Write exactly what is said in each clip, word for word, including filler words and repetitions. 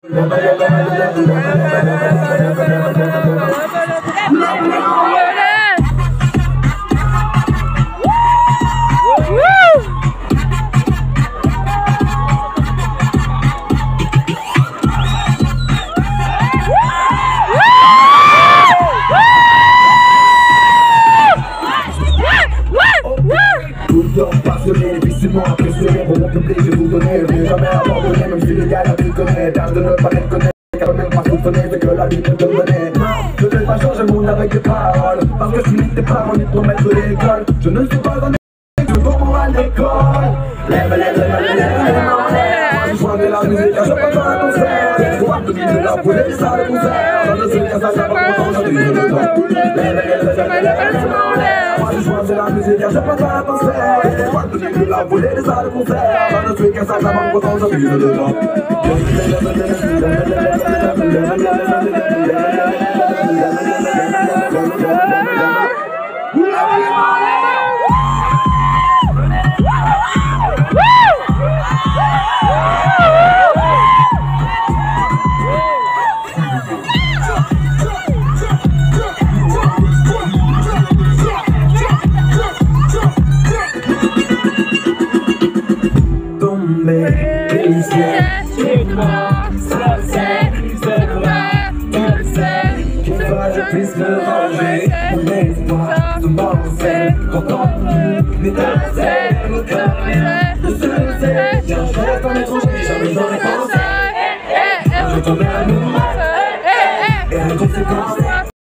Passionné, difficilement impressionné pour mon public, je vais vous donner. Je vais jamais abandonner, même si les gars tu connais. Tâche de ne pas les connaître, car même pas soupçonner ce que la vie peut te donner. Non, je ne vais pas changer le monde avec des paroles, parce que je suis n'étais pas mon ton maître de l'école. Je ne suis pas un je veux pour à l'école. Lève, lève, lève, lève, lève, moi je joins de la musique, je peux faire un concert. Je vois que de la foule et ça le concert. Dans le ciel, ça va pas content, je dis le temps. Lève, lève, lève, lève, lève, moi je joins de la musique, je peux faire un concert. Je vois que de la foule et ça le concert. Dans le ciel, ça va content, je dis le temps. C'est toi, ça c'est, c'est toi, tu le sais. Qu'il va je puisse me ranger, mon espoir se morcelle. Quand on plus m'éteint, le cœur je se le sais. Tiens, je reste en étranger, jamais j'aurais pensé. Je tombais à l'amour, et la conséquence.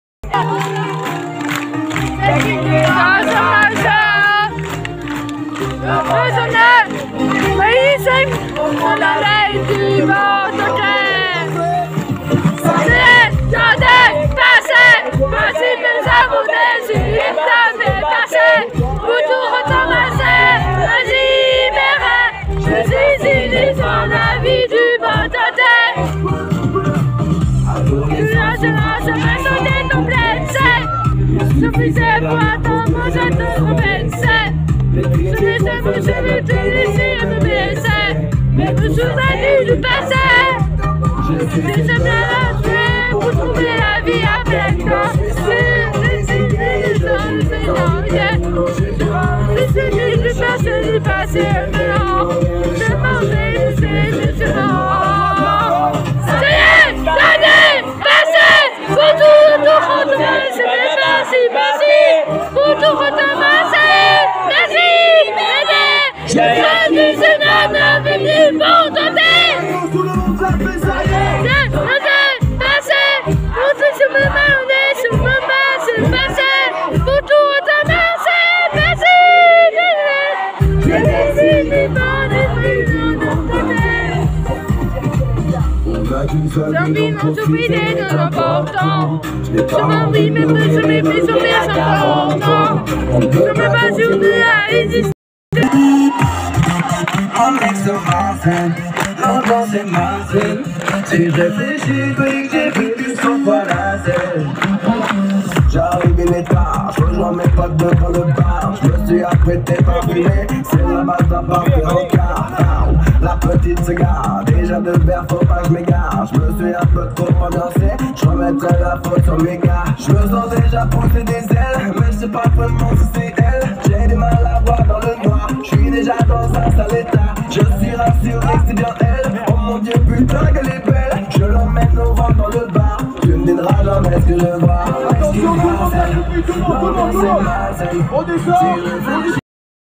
Je faisais pour attendre, je te remercie. Je faisais pour je vais te laisser me baisser. Mais me souvenir du passé. Je suis jamais là pour trouver la vie avec toi. Je suis des hommes, c'est non, je suis du passé, du passé, non. Je m'en vais, c'est justement. Ça y est, l'année passée, pour tout, tout retourner, c'est merci, merci, pour tout recommencer, merci, bébé, je suis du Sénat, venu pour tenter. Tout le monde s'appelle ça y est. Passé, pour tout ce moment, on est sur le moment, c'est passé, pour tout recommencer, merci, bébé, je décide de J'ai envie de m'en souvenir de l'important. Je m'envie, mais je m'ai pris sur mes cinquante. Je me bats sur de la résistance. En ex-Marseille, longtemps c'est Marseille. Si je réfléchis, puis que j'ai vu plus cent fois la scène. J'arrive, il est tard, je rejoins mes potes devant le bar. Je me suis apprêté parfumé, c'est la matin parfait en quart. La petite se gare, déjà de verre, faut pas que je m'égare. Je me suis un peu trop ambiancé, je remettrai la faute sur mes gars. Je me sens déjà pousser des ailes, mais je sais pas vraiment si c'est elle. J'ai du mal à voir dans le noir, je suis déjà dans un sale état. Je suis rassuré que c'est bien elle, oh mon dieu putain qu'elle est belle. Je l'emmène au vent dans le bar, tu me diras jamais ce que je vois. Attention, tout le monde, tout le monde, tout le monde, tout le monde. On descend, on descend.